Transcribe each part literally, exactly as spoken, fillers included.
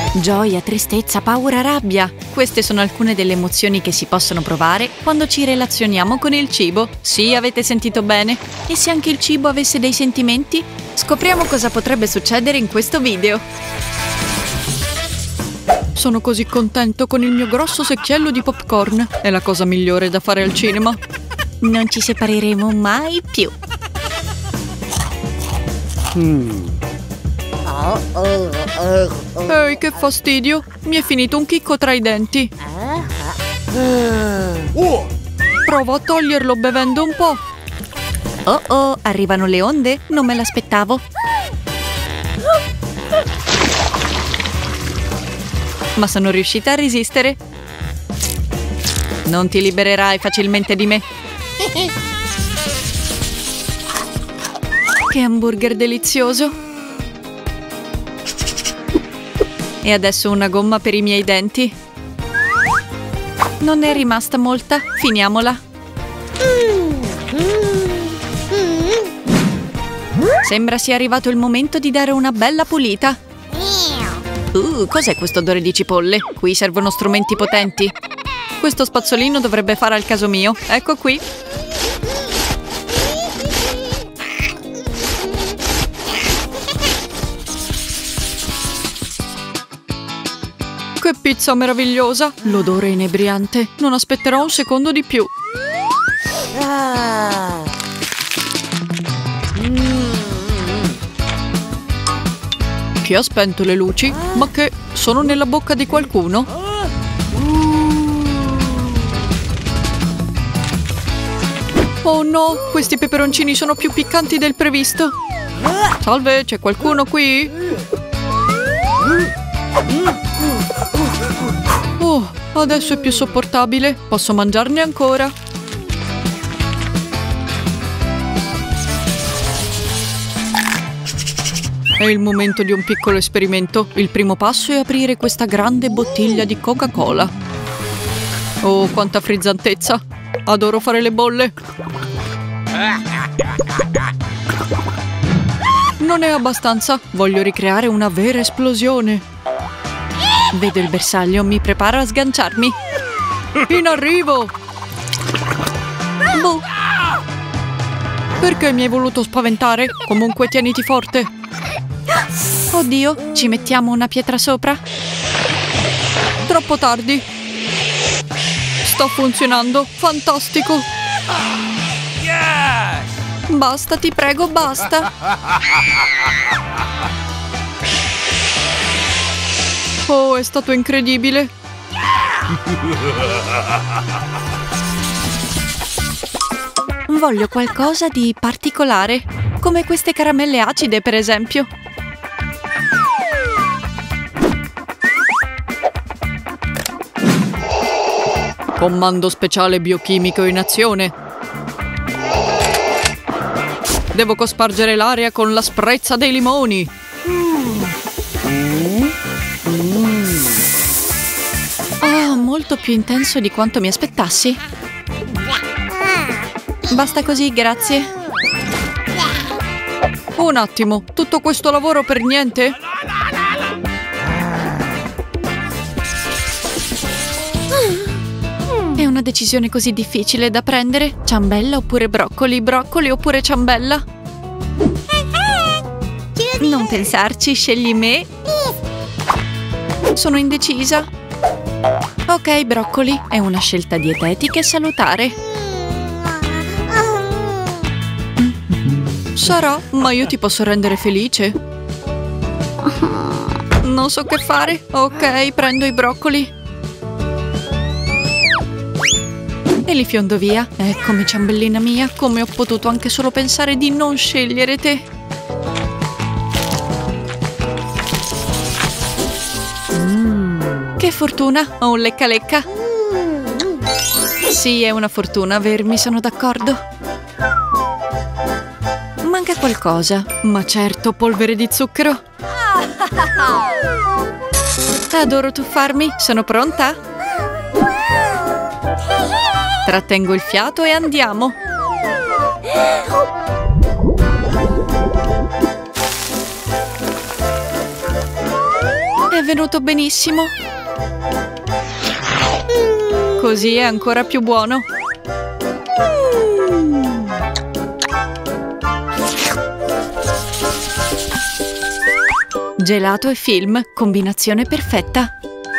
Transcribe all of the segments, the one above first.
Gioia, tristezza, paura, rabbia. Queste sono alcune delle emozioni che si possono provare quando ci relazioniamo con il cibo. Sì, avete sentito bene. E se anche il cibo avesse dei sentimenti? Scopriamo cosa potrebbe succedere in questo video. Sono così contento con il mio grosso secchiello di popcorn. È la cosa migliore da fare al cinema. Non ci separeremo mai più. Hmm. Ehi, che fastidio! Mi è finito un chicco tra i denti. Provo a toglierlo bevendo un po'. Oh oh, arrivano le onde? Non me l'aspettavo. Ma sono riuscita a resistere. Non ti libererai facilmente di me. Che hamburger delizioso! E adesso una gomma per i miei denti. Non ne è rimasta molta, finiamola. Sembra sia arrivato il momento di dare una bella pulita. Uh, cos'è questo odore di cipolle? Qui servono strumenti potenti. Questo spazzolino dovrebbe fare al caso mio. Ecco qui. Che pizza meravigliosa! L'odore è inebriante. Non aspetterò un secondo di più. Ah. Mm. Chi ha spento le luci? Ma che? Sono nella bocca di qualcuno? Oh no! Questi peperoncini sono più piccanti del previsto. Salve, c'è qualcuno qui? Oh, adesso è più sopportabile. Posso mangiarne ancora. È il momento di un piccolo esperimento. Il primo passo è aprire questa grande bottiglia di Coca-Cola. Oh, quanta frizzantezza! Adoro fare le bolle. Non è abbastanza. Voglio ricreare una vera esplosione. Vedo il bersaglio, mi preparo a sganciarmi. In arrivo! Boh. Perché mi hai voluto spaventare? Comunque tieniti forte. Oddio, ci mettiamo una pietra sopra? Troppo tardi. Sta funzionando, fantastico. Basta, ti prego, basta. Oh, è stato incredibile. Voglio qualcosa di particolare, come queste caramelle acide, per esempio. Comando speciale biochimico in azione. Devo cospargere l'aria con l'asprezza dei limoni. Oh, molto più intenso di quanto mi aspettassi. Basta così, grazie. Un attimo, tutto questo lavoro per niente? È una decisione così difficile da prendere. Ciambella oppure broccoli, broccoli oppure ciambella? Non pensarci, scegli me. Sono indecisa. Ok, broccoli, è una scelta dietetica e salutare. Sarà, ma io ti posso rendere felice. Non so che fare. Ok, prendo i broccoli. E li fiondo via. Eccomi, ciambellina mia, come ho potuto anche solo pensare di non scegliere te. Mm. Che fortuna, ho un lecca lecca. Sì, è una fortuna avermi, sono d'accordo. Manca qualcosa. Ma certo, polvere di zucchero. Adoro tuffarmi, sono pronta? Trattengo il fiato e andiamo. È venuto benissimo. Così è ancora più buono. Gelato e film, combinazione perfetta.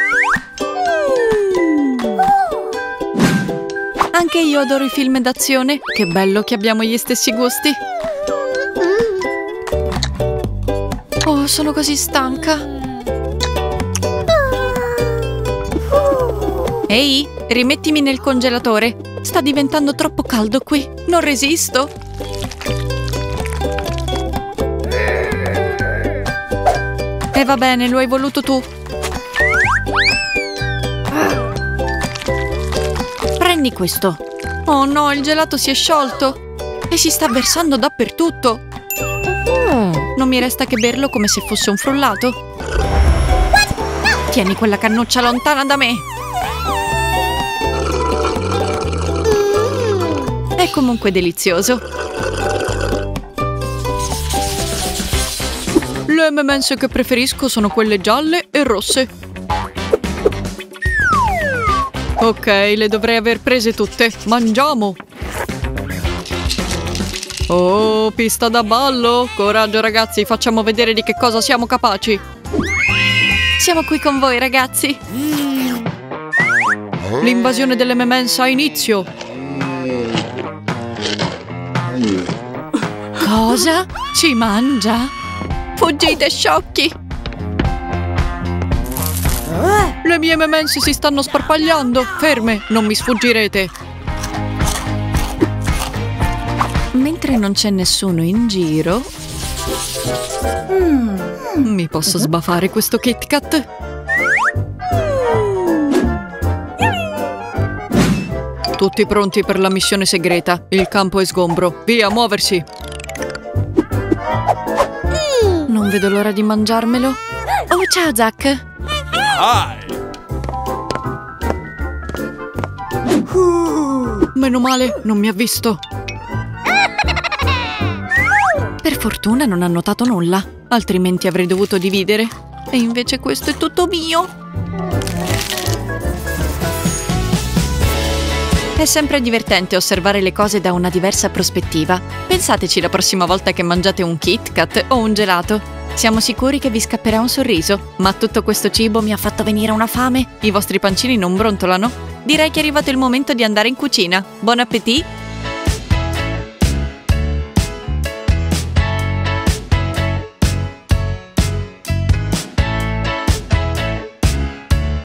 Anche io adoro i film d'azione. Che bello che abbiamo gli stessi gusti. Oh, sono così stanca. Ehi, rimettimi nel congelatore. Sta diventando troppo caldo qui. Non resisto. E va bene, lo hai voluto tu. Prendi questo. Oh no, il gelato si è sciolto. E si sta versando dappertutto. Non mi resta che berlo come se fosse un frullato. Tieni quella cannuccia lontana da me. È comunque delizioso. Le emme e emme che preferisco sono quelle gialle e rosse. Ok, le dovrei aver prese tutte. Mangiamo! Oh, pista da ballo! Coraggio ragazzi, facciamo vedere di che cosa siamo capaci. Siamo qui con voi ragazzi. L'invasione delle emme e emme ha inizio. Cosa? Ci mangia? Fuggite sciocchi! Le mie emme e emme si stanno sparpagliando. Ferme, non mi sfuggirete. Mentre non c'è nessuno in giro, mm. mi posso sbafare questo Kit Kat? Tutti pronti per la missione segreta. Il campo è sgombro. Via, muoversi. Non vedo l'ora di mangiarmelo. Oh, ciao, Zack. Hi. Meno male, non mi ha visto. Per fortuna non ha notato nulla, altrimenti avrei dovuto dividere. E invece questo è tutto mio. È sempre divertente osservare le cose da una diversa prospettiva. Pensateci la prossima volta che mangiate un Kit Kat o un gelato. Siamo sicuri che vi scapperà un sorriso. Ma tutto questo cibo mi ha fatto venire una fame. I vostri pancini non brontolano? Direi che è arrivato il momento di andare in cucina. Buon appetito!